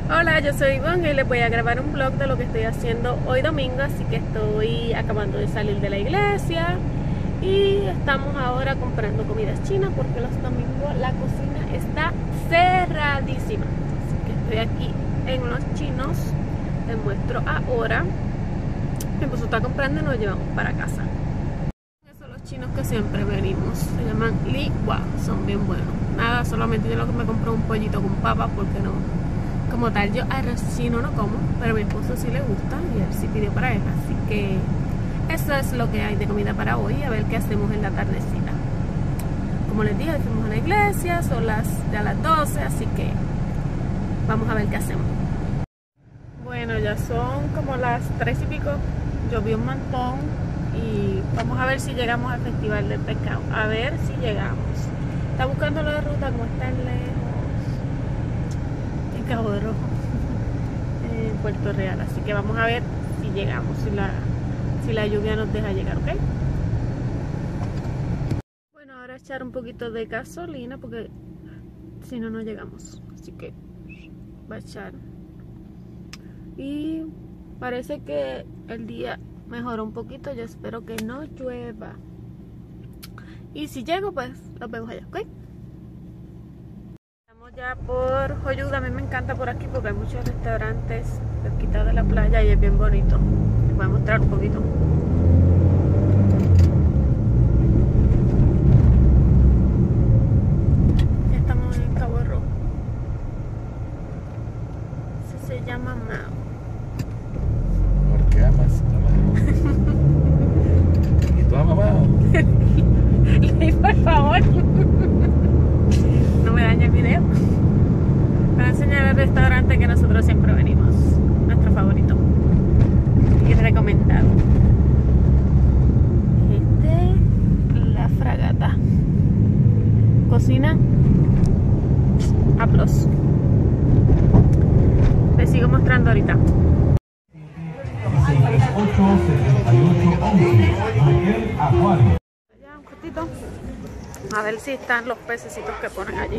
Hola, yo soy Ivonne y les voy a grabar un vlog de lo que estoy haciendo hoy domingo. Así que estoy acabando de salir de la iglesia y estamos ahora comprando comidas chinas porque los domingos la cocina está cerradísima. Así que estoy aquí en los chinos. Les muestro ahora. Mi esposo está comprando y nos llevamos para casa. Esos son los chinos que siempre venimos. Se llaman Li Hua, son bien buenos. Nada, solamente yo lo que me compré un pollito con papas porque no... Como tal, yo arroz chino no como, pero a mi esposo sí le gusta y él sí pidió para él. Así que eso es lo que hay de comida para hoy. A ver qué hacemos en la tardecita. Como les dije, fuimos a la iglesia, son ya las 12, así que vamos a ver qué hacemos. Bueno, ya son como las 3 y pico. Llovió un montón y vamos a ver si llegamos al Festival del Pescado. A ver si llegamos. Está buscando la ruta, como está lejos. Cabo Rojo, en Puerto Real, así que vamos a ver si llegamos, si la lluvia nos deja llegar, ¿ok? Bueno, ahora echar un poquito de gasolina porque si no, no llegamos, así que va a echar. Y parece que el día mejoró un poquito, yo espero que no llueva. Y si llego, pues los vemos allá, ¿ok? Ya por Joyuda, a mí me encanta por aquí porque hay muchos restaurantes cerquita de la playa y es bien bonito. Les voy a mostrar un poquito. Ya estamos en Cabo Rojo. Ese se llama Mao. ¿Por qué amas a Mao? ¿Y tú amas a Mao? Ley, por favor. No me dañe el video. Voy a enseñar el restaurante que nosotros siempre venimos. Nuestro favorito y recomendado. La Fragata. Cocina A+. Les sigo mostrando ahorita. 87811 Acuario. Ya un ratito. A ver si están los pececitos que ponen allí.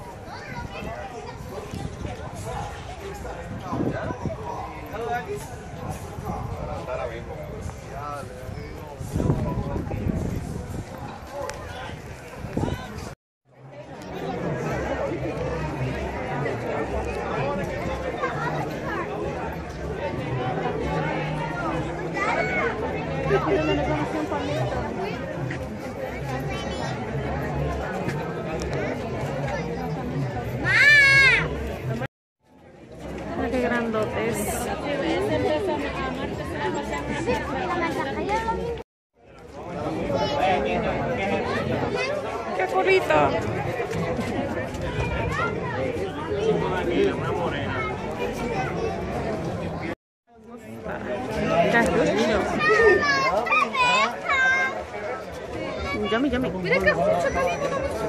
Qué grandotes. Qué culito. Carrucho. Yummy, yummy. Mira qué mucho caliente.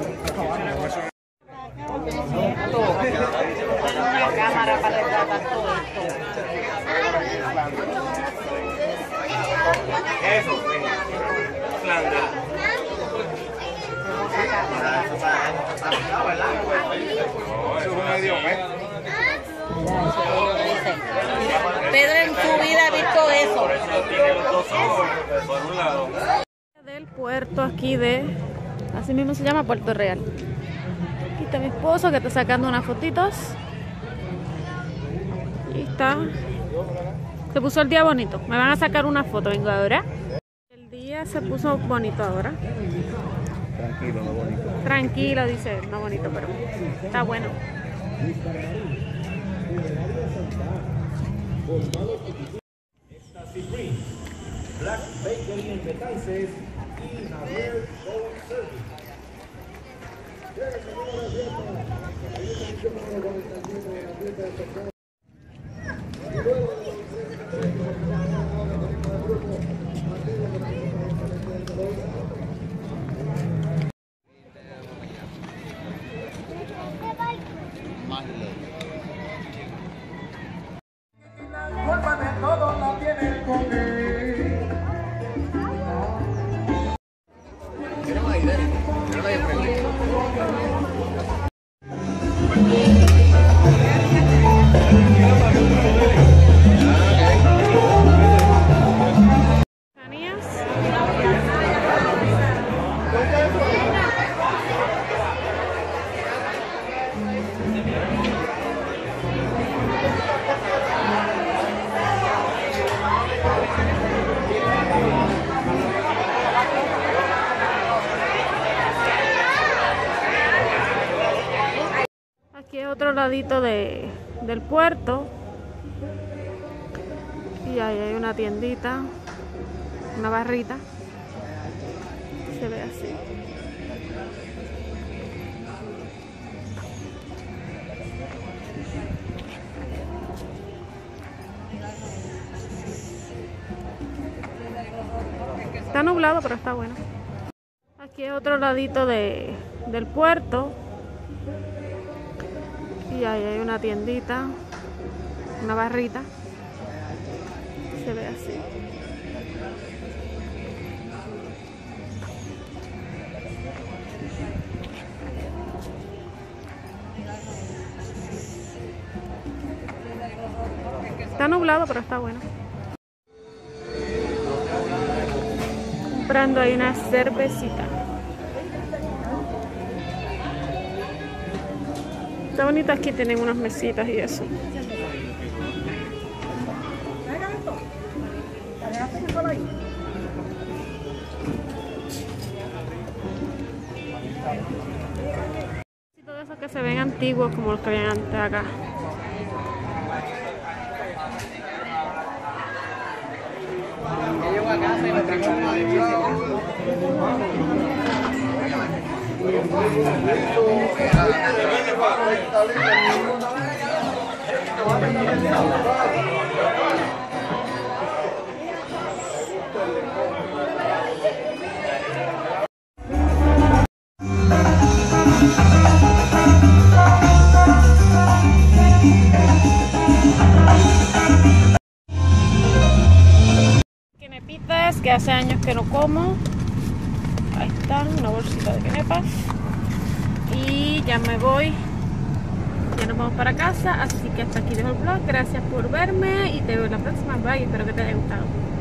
Una cámara para retratar todo esto. Eso, Flandra. Pedro en su vida ha visto eso. Del puerto aquí así mismo se llama Puerto Real. Aquí está mi esposo que está sacando unas fotitos. Ahí está. Se puso el día bonito. Me van a sacar una foto, vengo ahora. El día se puso bonito ahora. Tranquilo, no bonito. Tranquilo, dice él, no bonito, pero está bueno. Black Bakery en Betances y Javier Soul Service. Todo lo tiene con él. Pero Aquí es otro ladito del puerto. Y ahí hay una tiendita, una barrita. Se ve así. Está nublado, pero está bueno. Aquí es otro ladito del puerto. Y ahí hay una tiendita, una barrita. Se ve así. Está nublado, pero está bueno. Comprando ahí una cervecita. Está bonito, aquí tienen unas mesitas y eso. Y todo eso que se ven antiguos como los que habían antes acá. Llego a casa y me trajo una Quenepitas que hace años que no como. Ahí están, una bolsita de quenepas. Y ya me voy. Ya nos vamos para casa. Así que hasta aquí dejo el vlog. Gracias por verme y te veo en la próxima. Bye, espero que te haya gustado.